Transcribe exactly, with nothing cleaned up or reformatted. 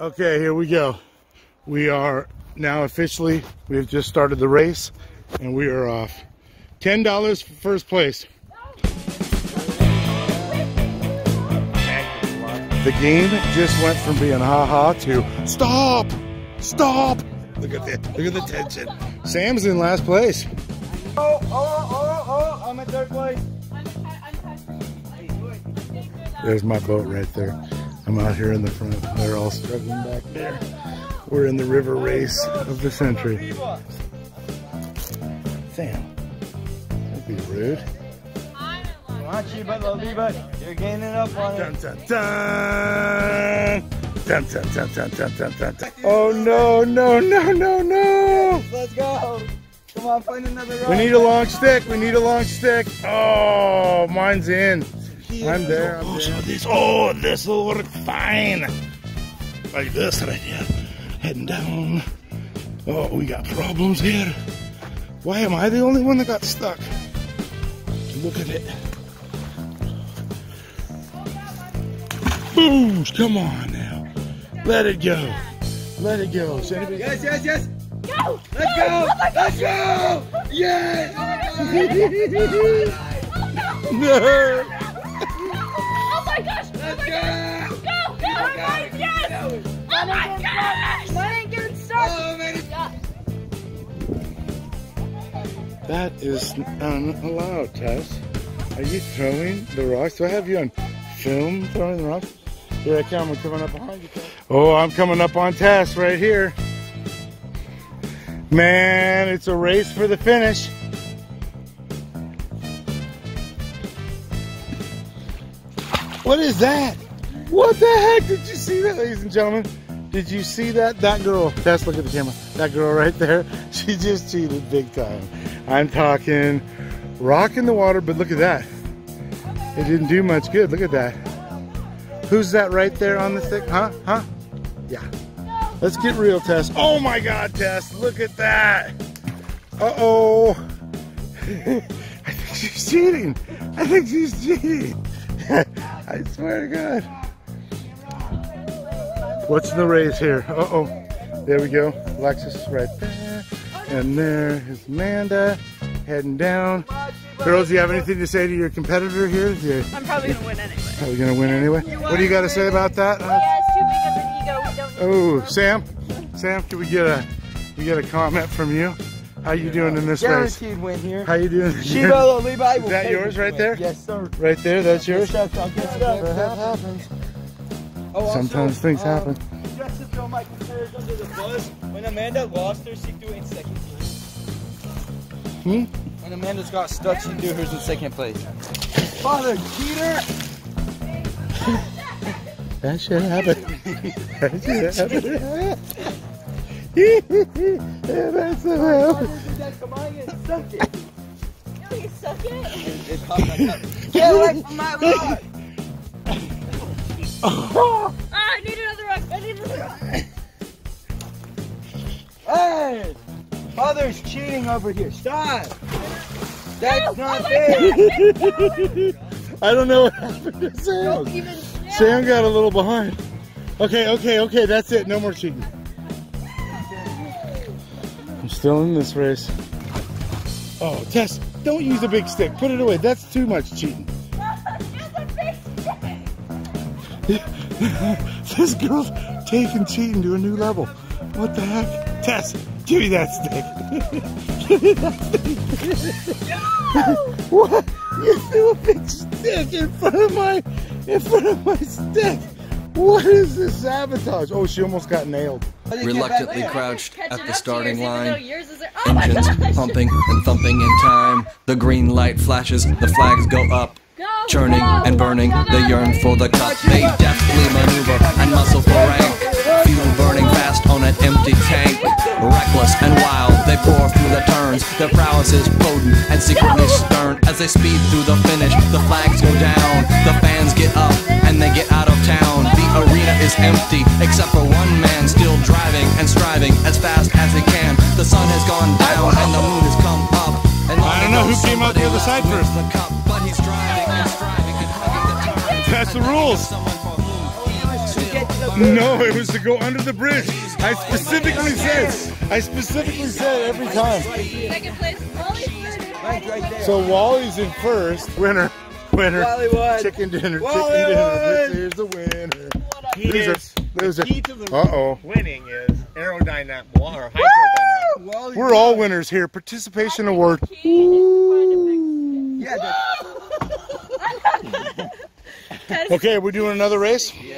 Okay, here we go. We are now officially, we've just started the race and we are off. ten dollars for first place. The game just went from being ha-ha to stop, stop. Look at that, look at the tension. Sam's in last place. Oh, oh, oh, oh, I'm in third place. There's my boat right there. I'm out here in the front. They're all struggling back there. We're in the river race of the century. Sam, don't be rude. Come on, Chiba, little Levi. You're gaining up on Dun, it. dun, dun. Dun, dun, dun, dun, dun, dun, dun, dun. Oh no, no, no, no, no. Let's go. Come on, find another ride. We need a long stick. We need a long stick. Oh, mine's in. I'm there. I'm oh, there. so this, oh, this will work fine. Like this right here. Heading down. Oh, we got problems here. Why am I the only one that got stuck? Look at it. Boosh, come on now. Let it go. Let it go. Is anybody... Yes, yes, yes. Go! Let's go. Let's go. Yes. No. Oh my gosh! Let's oh my go. gosh. Go! Go! Oh my yes! Oh my gosh! Mine ain't getting stuck! Oh, man. That is unallowed, Tess. Are you throwing the rocks? Do I have you on film throwing the rocks? Here I come. I'm coming up behind you, Tess. Oh, I'm coming up on Tess right here. Man, it's a race for the finish. What is that? What the heck? Did you see that, ladies and gentlemen? Did you see that? That girl, Tess, look at the camera. That girl right there, she just cheated big time. I'm talking rock in the water, but look at that. It didn't do much good. Look at that. Who's that right there on the stick? Huh? Huh? Yeah. Let's get real, Tess. Oh my God, Tess, look at that. Uh-oh. I think she's cheating. I think she's cheating. I swear to God. What's the race here? Uh-oh. There we go. Alexis right there. And there is Amanda heading down. Girls, do you have anything to say to your competitor here? Yeah. I'm probably gonna win anyway. Probably gonna win anyway? What do you got to say about that? Yeah, it's too big of an ego. We don't need Oh, Sam? Sam, can we get a we get a comment from you? How you doing in this race? Guaranteed win here. How you doing? Chiba, little Levi. Is that yours right there? Yes, sir. Right there, that's yours? Good stuff, good stuff. That happens. Oh, also, Sometimes things um, happen. Just to throw my competitors under the bus, when Amanda lost hers, she threw it in second place. Hmm? When Amanda's got stuck, she threw hers in second place. Father, cheater! That should happen. That should happen. That's so happen. Come on, you suck it. No, you suck it. It popped back up. Get away from my rod! Oh, I need another rock. I need another rock. Hey! Father's cheating over here. Stop! That's No, not oh fair! I don't know what happened to Sam. Even Sam got a little behind. Okay, okay, okay, that's it. No more cheating. I'm still in this race. Oh, Tess, don't use the big stick. Put it away. That's too much cheating. This girl's taking cheating to a new level. What the heck? Tess, give me that stick. Give me that stick. What? You threw a big stick in front of my in front of my stick. What is this sabotage? Oh, she almost got nailed. Reluctantly crouched at the starting line, Oh my engines gosh. pumping and thumping in time. The green light flashes, the flags go up, Go, churning go, and burning. go, They yearn for the cup. They deftly maneuver and muscle for rank. Fuel burning fast on an empty tank. Reckless and wild, they pour through the turns. Their prowess is potent and secretly stern. As they speed through the finish, the flags go down. The fans get up and they get out of town. The arena is empty, except for one man still driving and striving as fast as he can. The sun has gone down and the moon has come up. And I don't know who came out the other side first. The cup, but he's driving and striving and hugging the turns. That's the rules. Someone for whom he No, it was to go under the bridge. I specifically said, I specifically said every time. Second place, Wally's third. So Wally's in first. Winner, winner. Wally won. Chicken dinner, Wally chicken dinner. won. This is the winner. Loser, loser. Key to the Uh-oh. winning is aerodynamic or hydrodynamic. We're all winners here. Participation award. Yeah, Okay, we're doing another race?